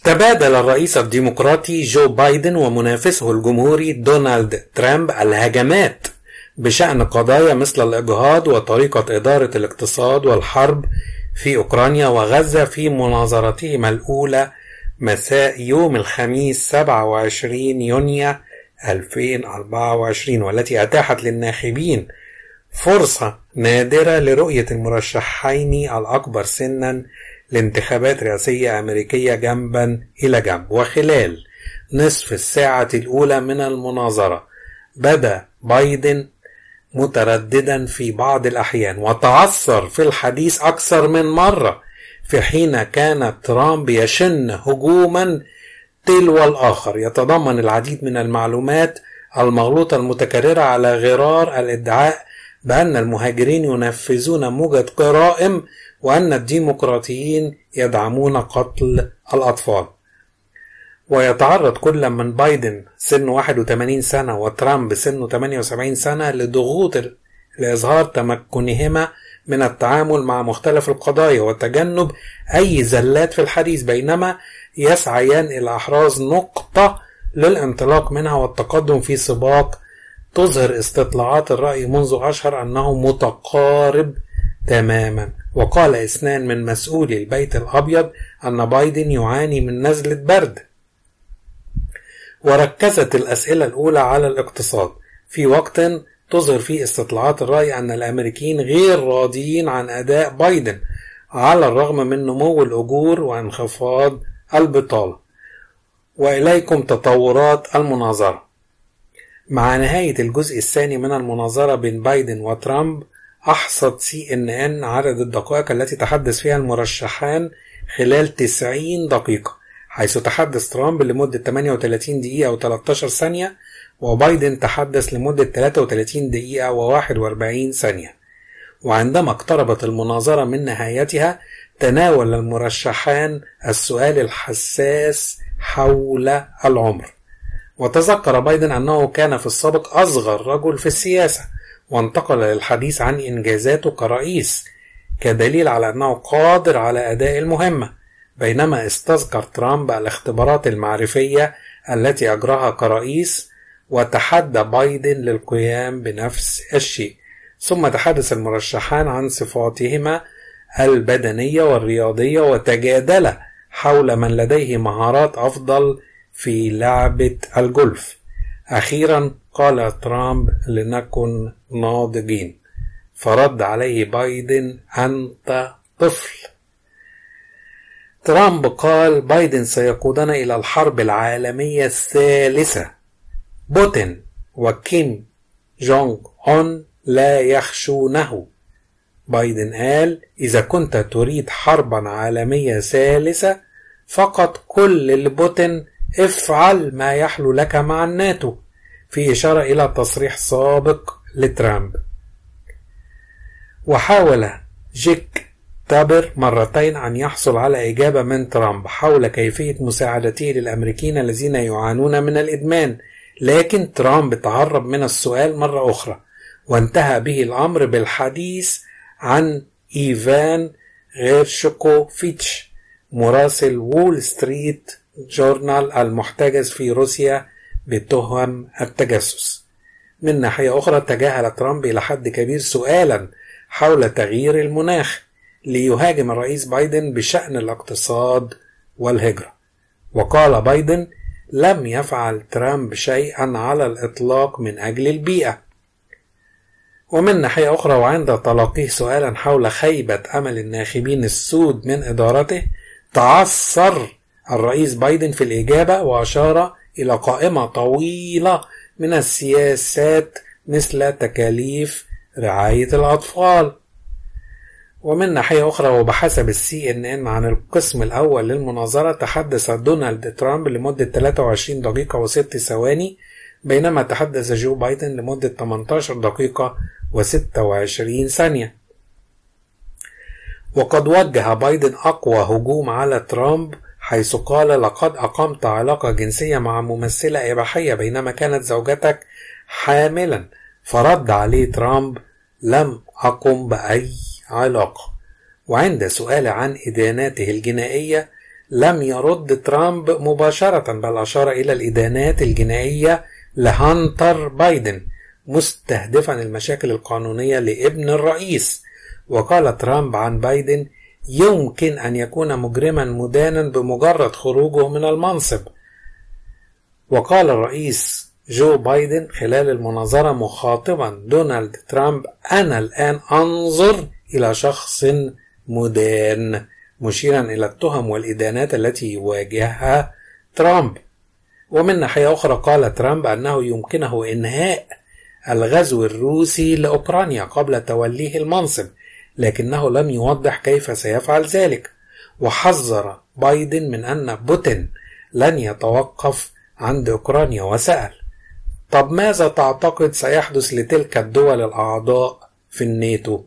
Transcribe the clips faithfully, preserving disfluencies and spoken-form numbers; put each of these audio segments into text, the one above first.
تبادل الرئيس الديمقراطي جو بايدن ومنافسه الجمهوري دونالد ترامب الهجمات بشأن قضايا مثل الإجهاض وطريقة إدارة الاقتصاد والحرب في أوكرانيا وغزة في مناظرتهما الأولى مساء يوم الخميس سبعة وعشرين يونيو ألفين وأربعة وعشرين، والتي أتاحت للناخبين فرصة نادرة لرؤية المرشحين الأكبر سنا لانتخابات رئاسية أمريكية جنبا إلى جنب. وخلال نصف الساعة الأولى من المناظرة بدأ بايدن مترددا في بعض الأحيان وتعثر في الحديث أكثر من مرة، في حين كان ترامب يشن هجوما تلو الآخر يتضمن العديد من المعلومات المغلوطة المتكررة على غرار الادعاء بأن المهاجرين ينفذون موجة جرائم وأن الديمقراطيين يدعمون قتل الأطفال. ويتعرض كل من بايدن سنه واحد وثمانين سنة وترامب سنه ثمانية وسبعين سنة لضغوط لإظهار تمكنهما من التعامل مع مختلف القضايا وتجنب أي زلات في الحديث، بينما يسعيان إلى إحراز نقطة للانطلاق منها والتقدم في سباق تظهر استطلاعات الرأي منذ أشهر أنه متقارب تماما. وقال اثنان من مسؤولي البيت الأبيض أن بايدن يعاني من نزلة برد. وركزت الأسئلة الأولى على الاقتصاد في وقت تظهر فيه استطلاعات الرأي أن الأمريكيين غير راضيين عن أداء بايدن على الرغم من نمو الأجور وانخفاض البطالة. وإليكم تطورات المناظرة. مع نهاية الجزء الثاني من المناظرة بين بايدن وترامب، أحصت سي إن إن عدد الدقائق التي تحدث فيها المرشحان خلال تسعين دقيقة، حيث تحدث ترامب لمدة ثمانية وثلاثين دقيقة وثلاثة عشر ثانية وبايدن تحدث لمدة ثلاثة وثلاثين دقيقة وواحد وأربعين ثانية. وعندما اقتربت المناظرة من نهايتها تناول المرشحان السؤال الحساس حول العمر. وتذكر بايدن أنه كان في السابق أصغر رجل في السياسة، وانتقل للحديث عن إنجازاته كرئيس كدليل على أنه قادر على أداء المهمة، بينما استذكر ترامب الاختبارات المعرفية التي أجراها كرئيس وتحدى بايدن للقيام بنفس الشيء. ثم تحدث المرشحان عن صفاتهما البدنية والرياضية وتجادلا حول من لديه مهارات أفضل في لعبة الجولف. أخيرا قال ترامب: لنكن ناضجين. فرد عليه بايدن: أنت طفل. ترامب قال: بايدن سيقودنا إلى الحرب العالمية الثالثة. بوتين وكيم جونغ أون لا يخشونه. بايدن قال: إذا كنت تريد حربا عالمية ثالثة فقط كل لبوتين افعل ما يحلو لك مع الناتو، في إشارة إلى تصريح سابق لترامب. وحاول جيك تابر مرتين أن يحصل على إجابة من ترامب حول كيفية مساعدته للأمريكيين الذين يعانون من الإدمان، لكن ترامب تهرب من السؤال مرة أخرى، وانتهى به الأمر بالحديث عن إيفان غيرشكوفيتش مراسل وول ستريت جورنال المحتجز في روسيا بتهم التجسس. من ناحية أخرى تجاهل ترامب إلى حد كبير سؤالا حول تغيير المناخ ليهاجم الرئيس بايدن بشأن الاقتصاد والهجرة. وقال بايدن: لم يفعل ترامب شيئا على الإطلاق من أجل البيئة. ومن ناحية أخرى وعند تلقيه سؤالا حول خيبة أمل الناخبين السود من إدارته تعثر الرئيس بايدن في الإجابة وأشار إلى قائمة طويلة من السياسات مثل تكاليف رعاية الأطفال. ومن ناحية أخرى وبحسب السي إن إن عن القسم الأول للمناظرة تحدث دونالد ترامب لمدة ثلاثة وعشرين دقيقة وست ثواني، بينما تحدث جو بايدن لمدة ثمانية عشر دقيقة وستة وعشرين ثانية. وقد وجه بايدن أقوى هجوم على ترامب حيث قال: لقد أقمت علاقة جنسية مع ممثلة إباحية بينما كانت زوجتك حاملا. فرد عليه ترامب: لم أقم بأي علاقة. وعند سؤال عن إداناته الجنائية لم يرد ترامب مباشرة، بل أشار إلى الإدانات الجنائية لهانتر بايدن مستهدفا المشاكل القانونية لابن الرئيس. وقال ترامب عن بايدن: يمكن أن يكون مجرما مدانا بمجرد خروجه من المنصب. وقال الرئيس جو بايدن خلال المناظرة مخاطبا دونالد ترامب: أنا الآن أنظر إلى شخص مدان، مشيرا إلى التهم والإدانات التي يواجهها ترامب. ومن ناحية أخرى قال ترامب أنه يمكنه إنهاء الغزو الروسي لأوكرانيا قبل توليه المنصب، لكنه لم يوضح كيف سيفعل ذلك. وحذر بايدن من أن بوتين لن يتوقف عند أوكرانيا، وسأل: طب ماذا تعتقد سيحدث لتلك الدول الأعضاء في الناتو؟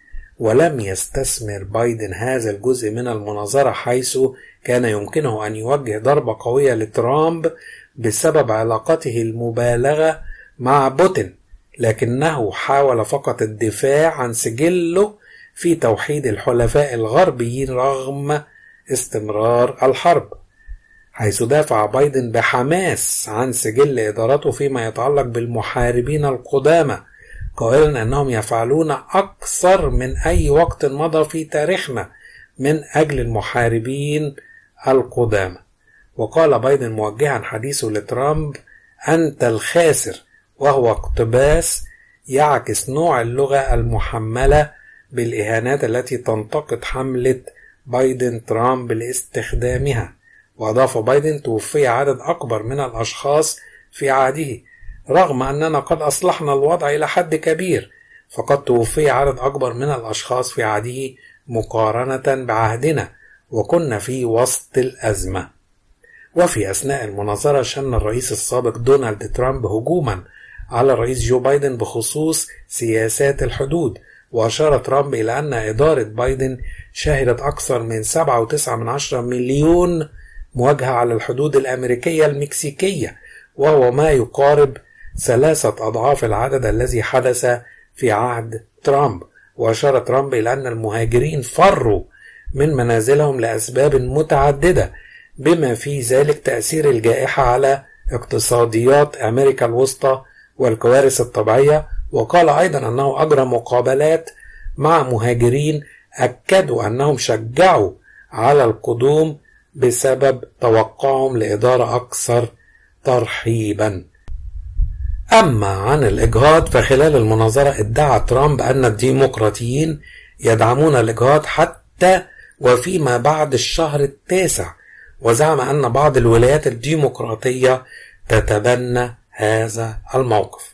ولم يستثمر بايدن هذا الجزء من المناظرة، حيث كان يمكنه أن يوجه ضربة قوية لترامب بسبب علاقته المبالغة مع بوتين، لكنه حاول فقط الدفاع عن سجله في توحيد الحلفاء الغربيين رغم استمرار الحرب، حيث دافع بايدن بحماس عن سجل إدارته فيما يتعلق بالمحاربين القدامى، قائلا أنهم يفعلون أكثر من أي وقت مضى في تاريخنا من أجل المحاربين القدامى. وقال بايدن موجها حديثه لترامب: أنت الخاسر، وهو اقتباس يعكس نوع اللغة المحملة بالإهانات التي تنتقد حملة بايدن ترامب لاستخدامها. وأضاف بايدن: توفي عدد أكبر من الأشخاص في عهده، رغم أننا قد أصلحنا الوضع إلى حد كبير، فقد توفي عدد أكبر من الأشخاص في عهده مقارنة بعهدنا، وكنا في وسط الأزمة. وفي أثناء المناظرة شن الرئيس السابق دونالد ترامب هجوما على الرئيس جو بايدن بخصوص سياسات الحدود، وأشار ترامب إلى أن إدارة بايدن شهدت أكثر من سبعة وتسعة من عشرة مليون مواجهة على الحدود الأمريكية المكسيكية، وهو ما يقارب ثلاثة أضعاف العدد الذي حدث في عهد ترامب. وأشار ترامب إلى أن المهاجرين فروا من منازلهم لأسباب متعددة، بما في ذلك تأثير الجائحة على اقتصاديات أمريكا الوسطى والكوارث الطبيعية. وقال أيضا أنه أجرى مقابلات مع مهاجرين أكدوا أنهم شجعوا على القدوم بسبب توقعهم لإدارة أكثر ترحيبا. أما عن الإجهاض، فخلال المناظرة ادعى ترامب أن الديمقراطيين يدعمون الإجهاض حتى وفيما بعد الشهر التاسع، وزعم أن بعض الولايات الديمقراطية تتبنى هذا الموقف.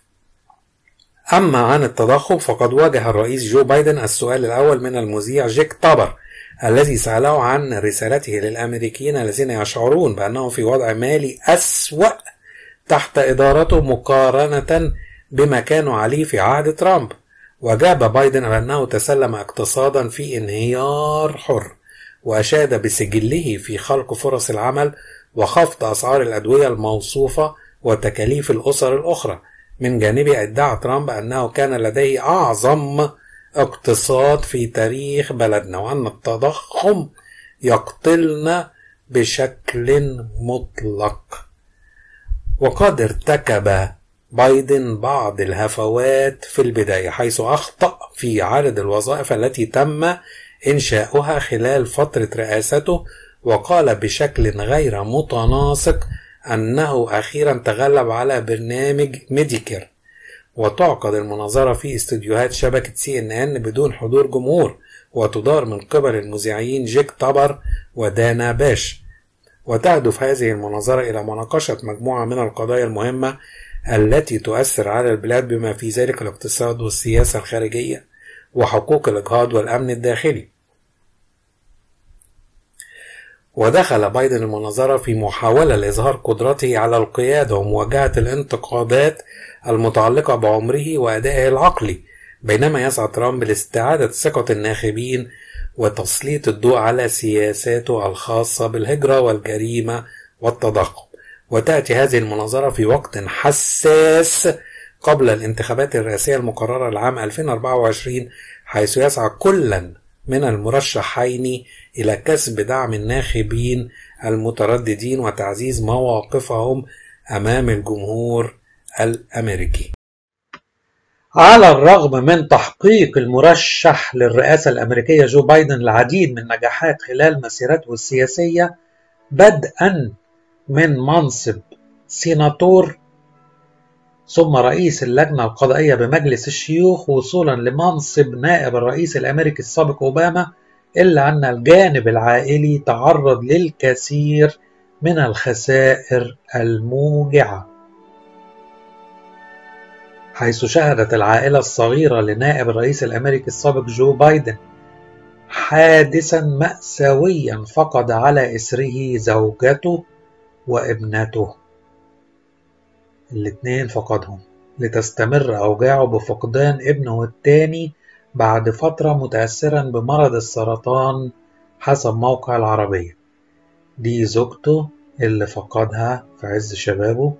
أما عن التضخم، فقد واجه الرئيس جو بايدن السؤال الأول من المذيع جيك تابر الذي سأله عن رسالته للأمريكيين الذين يشعرون بأنهم في وضع مالي أسوأ تحت إدارته مقارنة بما كانوا عليه في عهد ترامب. وجاب بايدن بأنه تسلم اقتصادا في انهيار حر، وأشاد بسجله في خلق فرص العمل وخفض أسعار الأدوية الموصوفة وتكاليف الأسر الأخرى. من جانبه ادعى ترامب أنه كان لديه أعظم اقتصاد في تاريخ بلدنا، وأن التضخم يقتلنا بشكل مطلق. وقد ارتكب بايدن بعض الهفوات في البداية، حيث أخطأ في عدد الوظائف التي تم إنشاؤها خلال فترة رئاسته، وقال بشكل غير متناسق أنه أخيرا تغلب على برنامج ميديكير. وتعقد المناظرة في استوديوهات شبكة سي ان ان بدون حضور جمهور، وتدار من قبل المذيعين جيك تابر ودانا باش. وتهدف هذه المناظرة إلى مناقشة مجموعة من القضايا المهمة التي تؤثر على البلاد، بما في ذلك الاقتصاد والسياسة الخارجية وحقوق الإجهاض والأمن الداخلي. ودخل بايدن المناظرة في محاولة لإظهار قدرته على القيادة ومواجهة الانتقادات المتعلقة بعمره وأدائه العقلي، بينما يسعى ترامب لاستعادة ثقة الناخبين وتسليط الضوء على سياساته الخاصة بالهجرة والجريمة والتضخم. وتأتي هذه المناظرة في وقت حساس قبل الانتخابات الرئاسية المقررة لعام ألفين وأربعة وعشرين، حيث يسعى كلا من المرشحين إلى كسب دعم الناخبين المترددين وتعزيز مواقفهم أمام الجمهور الأمريكي. على الرغم من تحقيق المرشح للرئاسة الأمريكية جو بايدن العديد من نجاحات خلال مسيرته السياسية، بدءا من منصب سيناتور ثم رئيس اللجنة القضائية بمجلس الشيوخ وصولا لمنصب نائب الرئيس الأمريكي السابق أوباما، إلا أن الجانب العائلي تعرض للكثير من الخسائر الموجعة، حيث شهدت العائلة الصغيرة لنائب الرئيس الأمريكي السابق جو بايدن حادثا مأساويا فقد على إثره زوجته وابنته، الاثنين فقدهم، لتستمر أوجاعه بفقدان ابنه الثاني بعد فترة متأثرا بمرض السرطان حسب موقع العربية. دي زوجته اللي فقدها في عز شبابه،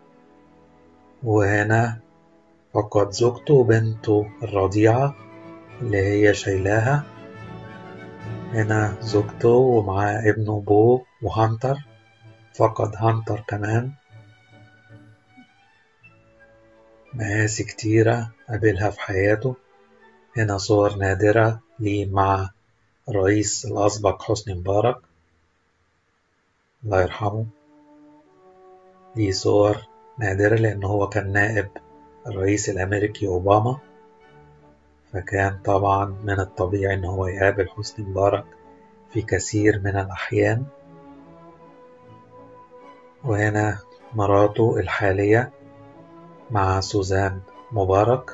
وهنا فقد زوجته وبنته الرضيعة اللي هي شايلاها. هنا زوجته ومعاه ابنه بو وهانتر، فقد هانتر كمان. مآسي كتيرة قابلها في حياته. هنا صور نادرة ليه مع الرئيس الأسبق حسني مبارك الله يرحمه. دي صور نادرة لأنه هو كان نائب الرئيس الأمريكي أوباما، فكان طبعا من الطبيعي أنه هو يقابل حسني مبارك في كثير من الأحيان. وهنا مراته الحالية مع سوزان مبارك،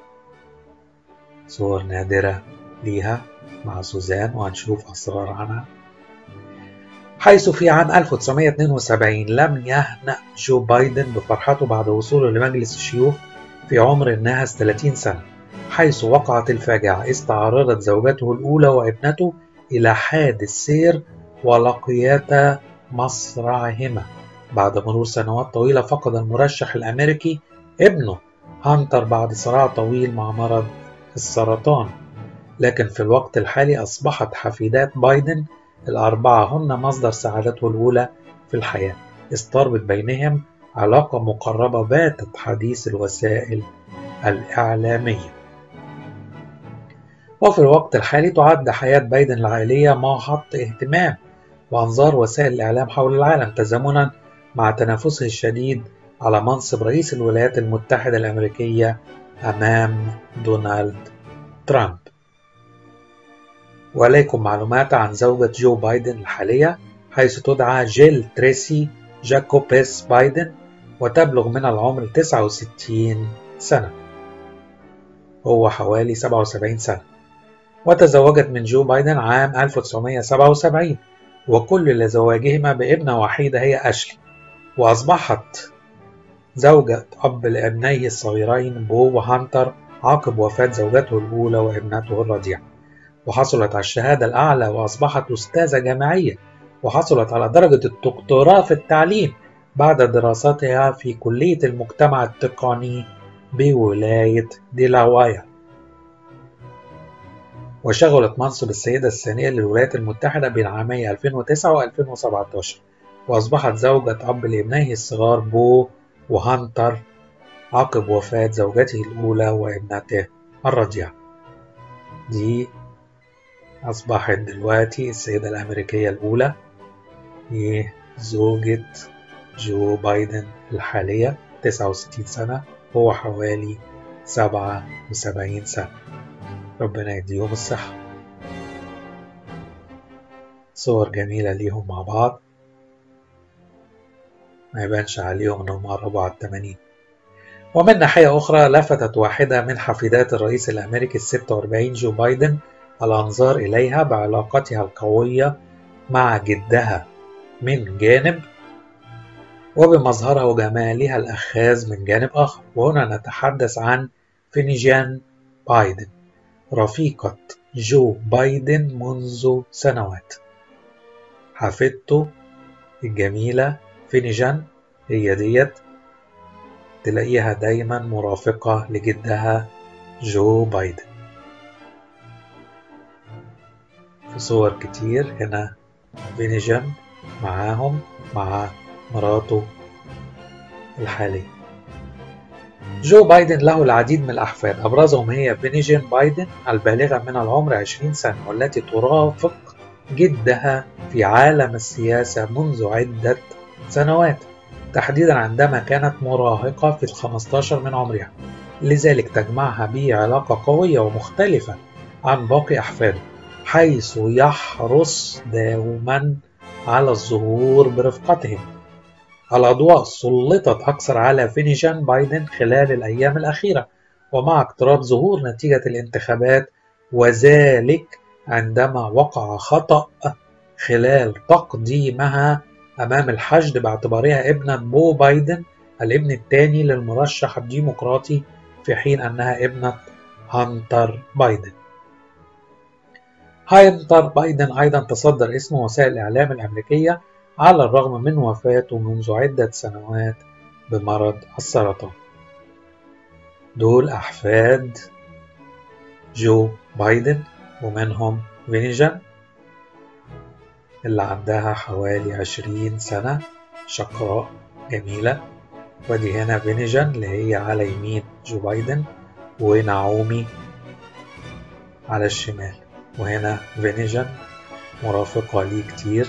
صور نادرة ليها مع سوزان وهنشوف أسرار عنها. حيث في عام ألف وتسعمائة واثنين وسبعين لم يهنأ جو بايدن بفرحته بعد وصوله لمجلس الشيوخ في عمر ناهز ثلاثين سنة، حيث وقعت الفاجعة إذ تعرضت زوجته الأولى وابنته إلى حادث سير ولقيتا مصرعهما. بعد مرور سنوات طويلة فقد المرشح الأمريكي ابنه هانتر بعد صراع طويل مع مرض السرطان، لكن في الوقت الحالي أصبحت حفيدات بايدن الأربعة هن مصدر سعادته الأولى في الحياة، إذ تربط بينهم علاقة مقربة باتت حديث الوسائل الإعلامية. وفي الوقت الحالي تعد حياة بايدن العائلية محط اهتمام وأنظار وسائل الإعلام حول العالم، تزامنا مع تنافسه الشديد على منصب رئيس الولايات المتحدة الأمريكية أمام دونالد ترامب. وليكم معلومات عن زوجة جو بايدن الحالية، حيث تدعى جيل تريسي جاكوبيس بايدن، وتبلغ من العمر تسعة وستين سنة، هو حوالي سبعة وسبعين سنة. وتزوجت من جو بايدن عام ألف وتسعمائة وسبعة وسبعين، وكل لزواجهما بابنة وحيدة هي أشلي، وأصبحت زوجة أب لابنيه الصغيرين بو وهانتر عقب وفاة زوجته الأولى وابنته الرضيعة. وحصلت على الشهادة الأعلى وأصبحت أستاذة جامعية، وحصلت على درجة الدكتوراه في التعليم بعد دراستها في كلية المجتمع التقني بولاية ديلاواير. وشغلت منصب السيدة الثانية للولايات المتحدة بين عامي ألفين وتسعة و ألفين وسبعة عشر، وأصبحت زوجة أب لابنيه الصغار بو وهانتر عقب وفاة زوجته الأولى وابنته الرضيعة. دي أصبحت دلوقتي السيدة الأمريكية الأولى، هي زوجة جو بايدن الحالية، تسعة وستين سنة، هو حوالي سبعة وسبعين سنة، ربنا يديهم الصحة. صور جميلة ليهم مع بعض، ما يبانش عليهم انهم قربوا على الثمانين. ومن ناحية أخرى لفتت واحدة من حفيدات الرئيس الأمريكي الستة وأربعين جو بايدن الأنظار إليها بعلاقتها القوية مع جدها من جانب، وبمظهرها وجمالها الأخاذ من جانب آخر. وهنا نتحدث عن فينيجان بايدن، رفيقة جو بايدن منذ سنوات. حفيدته الجميلة فينيجان هي ديت، تلاقيها دايما مرافقة لجدها جو بايدن. في صور كتير. هنا فينيجن معاهم مع مراته الحالية. جو بايدن له العديد من الأحفاد، أبرزهم هي فينيجن بايدن البالغة من العمر عشرين سنة، والتي ترافق جدها في عالم السياسة منذ عدة سنوات، تحديدا عندما كانت مراهقة في الخمسة عشر من عمرها، لذلك تجمعها به علاقة قوية ومختلفة عن باقي أحفاده، حيث يحرص دائما على الظهور برفقتهم. الأضواء سلطت أكثر على فينيجن بايدن خلال الأيام الأخيرة، ومع اقتراب ظهور نتيجة الانتخابات، وذلك عندما وقع خطأ خلال تقديمها أمام الحشد باعتبارها ابنة بو بايدن الابن الثاني للمرشح الديمقراطي، في حين أنها ابنة هانتر بايدن. هانتر بايدن أيضا تصدر اسم وسائل الإعلام الأمريكية على الرغم من وفاته منذ عدة سنوات بمرض السرطان. دول أحفاد جو بايدن، ومنهم فينيجن اللي عندها حوالي عشرين سنة، شقراء جميلة. ودي هنا فينيجن اللي هي على يمين جو بايدن، ونعومي على الشمال. وهنا فينيجن مرافقة ليه كتير،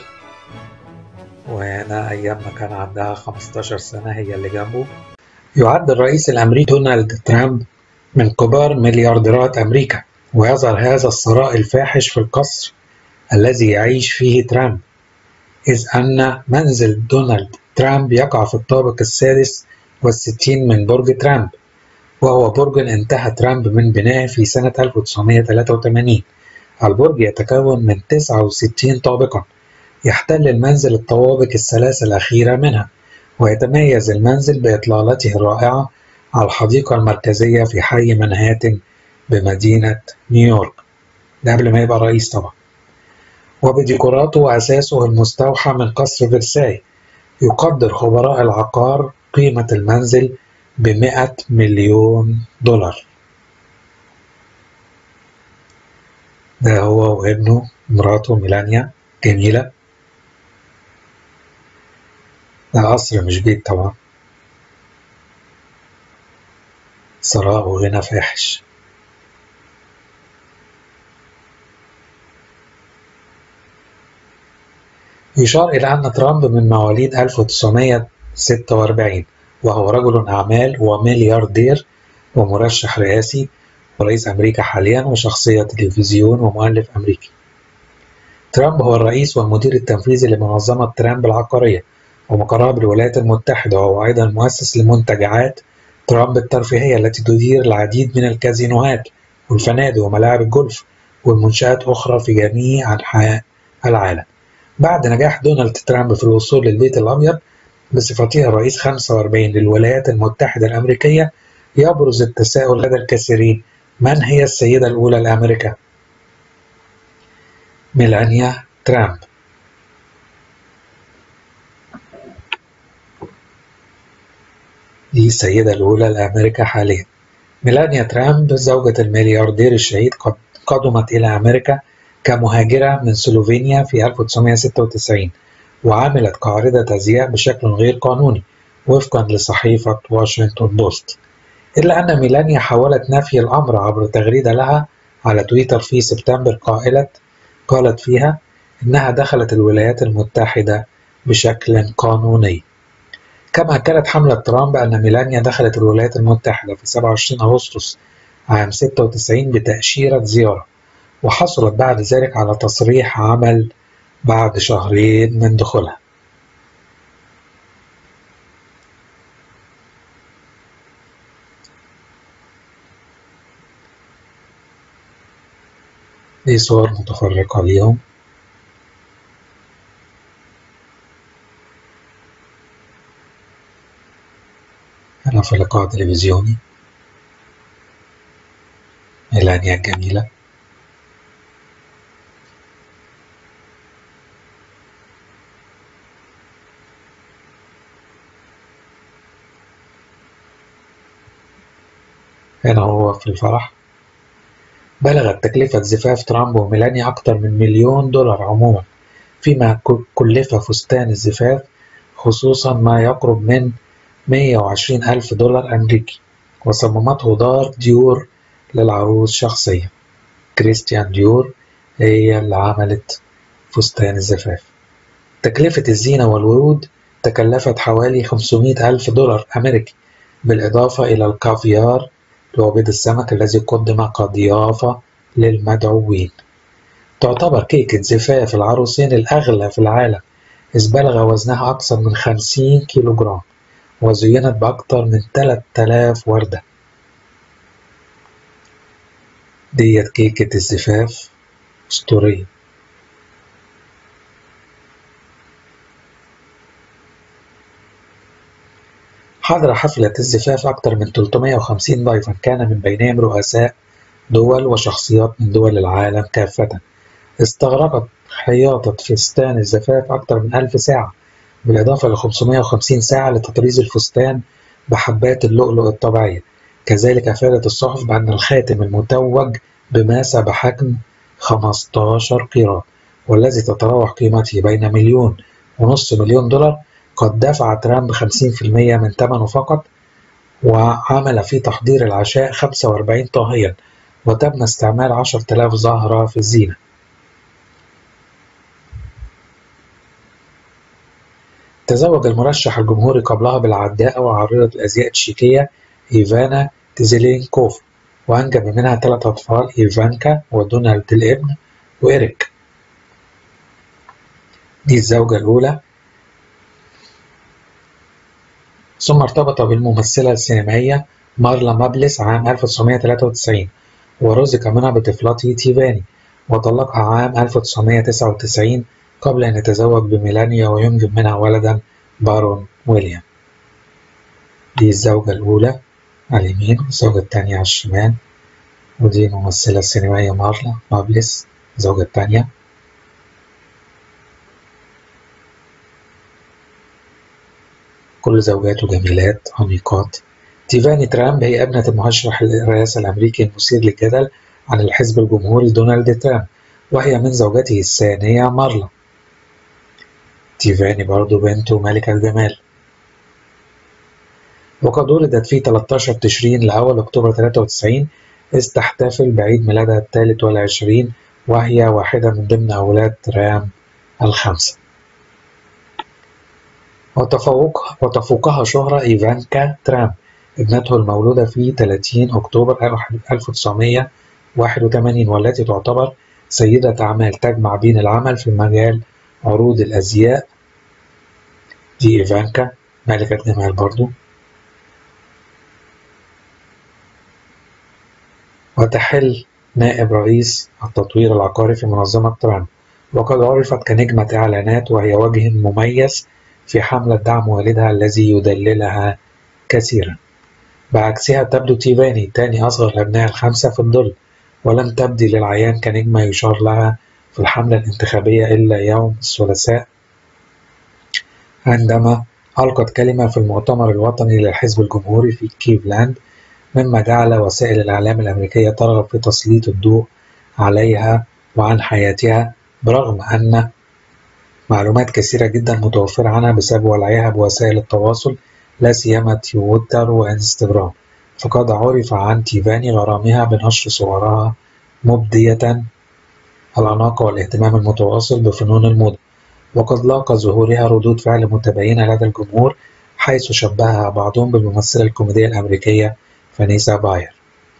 وهنا أيام ما كان عندها خمسة عشر سنة هي اللي جنبه. يعد الرئيس الأمريكي دونالد ترامب من كبار مليارديرات أمريكا، ويظهر هذا الثراء الفاحش في القصر الذي يعيش فيه ترامب، إذ أن منزل دونالد ترامب يقع في الطابق السادس والستين من برج ترامب، وهو برج انتهى ترامب من بنائه في سنة ألف وتسعمائة وثلاثة وثمانين. البرج يتكون من تسعة وستين طابقا، يحتل المنزل الطوابق الثلاثة الأخيرة منها، ويتميز المنزل بإطلالته الرائعة على الحديقة المركزية في حي منهاتن بمدينة نيويورك، ده قبل ما يبقى رئيس طبعا، وبديكوراته وأساسه المستوحى من قصر فرساي. يقدر خبراء العقار قيمة المنزل بمئة مليون دولار. ده هو وابنه، مراته ميلانيا جميلة. ده قصر مش بيت طبعا، ثراء وغنى فاحش. يشار إلى أن ترامب من مواليد ألف وتسعمائة وستة وأربعين، وهو رجل أعمال وملياردير ومرشح رئاسي ورئيس أمريكا حاليا، وشخصية تلفزيون ومؤلف أمريكي. ترامب هو الرئيس والمدير التنفيذي لمنظمة ترامب العقارية ومقرها بالولايات المتحدة، وهو أيضا مؤسس لمنتجعات ترامب الترفيهية التي تدير العديد من الكازينوهات والفنادق وملاعب الجولف والمنشآت أخرى في جميع أنحاء العالم. بعد نجاح دونالد ترامب في الوصول للبيت الأبيض بصفته الرئيس خمسة وأربعين للولايات المتحدة الأمريكية، يبرز التساؤل لدى الكثيرين: من هي السيدة الأولى لأمريكا؟ ميلانيا ترامب. دي السيدة الأولى لأمريكا حاليا. ميلانيا ترامب زوجة الملياردير الشهيد قد قدمت إلى أمريكا كمهاجرة من سلوفينيا في ألف وتسعمائة وستة وتسعين، وعملت كعارضة أزياء بشكل غير قانوني وفقا لصحيفة واشنطن بوست، إلا أن ميلانيا حاولت نفي الأمر عبر تغريدة لها على تويتر في سبتمبر قائلة قالت فيها إنها دخلت الولايات المتحدة بشكل قانوني. كما أكدت حملة ترامب أن ميلانيا دخلت الولايات المتحدة في سبعة وعشرين أغسطس عام ستة وتسعين بتأشيرة زيارة، وحصلت بعد ذلك على تصريح عمل بعد شهرين من دخولها. دي صور متفرقة ليهم. هنا في لقاء تلفزيوني ميلانيا الجميلة. هنا هو في الفرح. بلغت تكلفة زفاف ترامب وميلانيا أكثر من مليون دولار عموما، فيما كلف فستان الزفاف خصوصا ما يقرب من مئة وعشرين ألف دولار أمريكي، وصممته دار ديور للعروس شخصيا. كريستيان ديور هي اللي عملت فستان الزفاف. تكلفة الزينة والورود تكلفت حوالي خمسمئة ألف دولار أمريكي، بالإضافة إلى الكافيار اللي هو بيض السمك الذي قدم كضيافة للمدعوين. تعتبر كيكة زفاف العروسين الأغلى في العالم، إذ بلغ وزنها أكثر من خمسين كيلو جرام، وزينت بأكثر من ثلاثة آلاف وردة. ديت كيكة الزفاف أسطورية. حضر حفلة الزفاف أكثر من ثلاثمئة وخمسين ضيفا، كان من بينهم رؤساء دول وشخصيات من دول العالم كافة. استغرقت خياطة فستان الزفاف أكثر من ألف ساعة، بالإضافة ل خمسمئة وخمسين ساعة لتطريز الفستان بحبات اللؤلؤ الطبيعية. كذلك أفادت الصحف بأن الخاتم المتوج بماسة بحجم خمسة عشر قيراط، والذي تتراوح قيمته بين مليون ونصف مليون دولار، قد دفع ترامب خمسين بالمئة من ثمنه فقط، وعمل في تحضير العشاء خمسة وأربعين طاهيا، وتم استعمال عشرة آلاف زهرة في الزينة. تزوج المرشح الجمهوري قبلها بالعداءة وعارضة الأزياء التشيكية إيفانا تيزيلينكوف، وأنجب منها ثلاث أطفال: إيفانكا ودونالد الابن وإيريك. دي الزوجة الأولى. ثم ارتبط بالممثلة السينمائية مارلا مابلس عام ألف وتسعمئة وثلاثة وتسعين، ورزق منها بطفلته تيفاني، وطلقها عام ألف وتسعمئة وتسعة وتسعين قبل أن يتزوج بميلانيا وينجب منها ولدا بارون ويليام. دي الزوجة الأولى على اليمين، والزوجة الثانية على الشمال، ودي الممثلة السينمائية مارلا مابلس الزوجة الثانية. كل زوجاته جميلات عميقات. تيفاني ترامب هي ابنة المرشح للرئاسة الأمريكي المثير للجدل عن الحزب الجمهوري دونالد ترامب، وهي من زوجته الثانية مارلا. تيفاني برضو بنته ملكة الجمال، وقد ولدت في ثلاثة عشر تشرين لأول أكتوبر ثلاثة وتسعين، إذ تحتفل بعيد ميلادها الثالث والعشرين، وهي واحدة من ضمن أولاد ترامب الخمسة. وتفوق وتفوقها شهرة إيفانكا ترامب، ابنته المولودة في ثلاثين أكتوبر ألف وتسعمئة وواحد وثمانين، والتي تعتبر سيدة أعمال تجمع بين العمل في مجال عروض الأزياء. دي إيفانكا ملكة جمال برضو. وتحل نائب رئيس التطوير العقاري في منظمة ترامب، وقد عرفت كنجمة إعلانات، وهي وجه مميز في حملة دعم والدها الذي يدللها كثيرا. بعكسها تبدو تيفاني ثاني أصغر الأبناء الخمسة في الظل، ولم تبدي للعيان كنجمة يشار لها في الحملة الانتخابية إلا يوم الثلاثاء، عندما ألقت كلمة في المؤتمر الوطني للحزب الجمهوري في كليفلاند، مما جعل وسائل الإعلام الأمريكية ترغب في تسليط الضوء عليها وعن حياتها، برغم أن معلومات كثيرة جدا متوفرة عنها بسبب وعيها بوسائل التواصل، لا سيما تويتر وإنستغرام. فقد عرف عن تيفاني غرامها بنشر صورها مبدية الأناقة والاهتمام المتواصل بفنون الموضة، وقد لاقى ظهورها ردود فعل متباينة لدى الجمهور، حيث شبهها بعضهم بالممثلة الكوميدية الأمريكية فانيسا باير.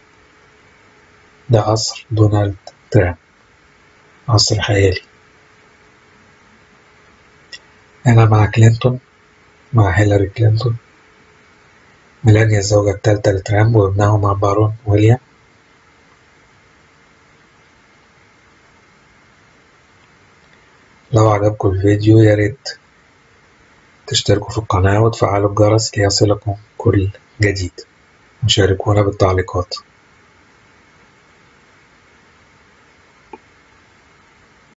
ده قصر دونالد ترامب، قصر خيالي. أنا مع كلينتون، مع هيلاري كلينتون. ميلانيا الزوجة الثالثة لترامب وابنهما بارون ويليام. لو عجبكم الفيديو ياريت تشتركوا في القناة وتفعلوا الجرس ليصلكم كل جديد، وشاركونا بالتعليقات.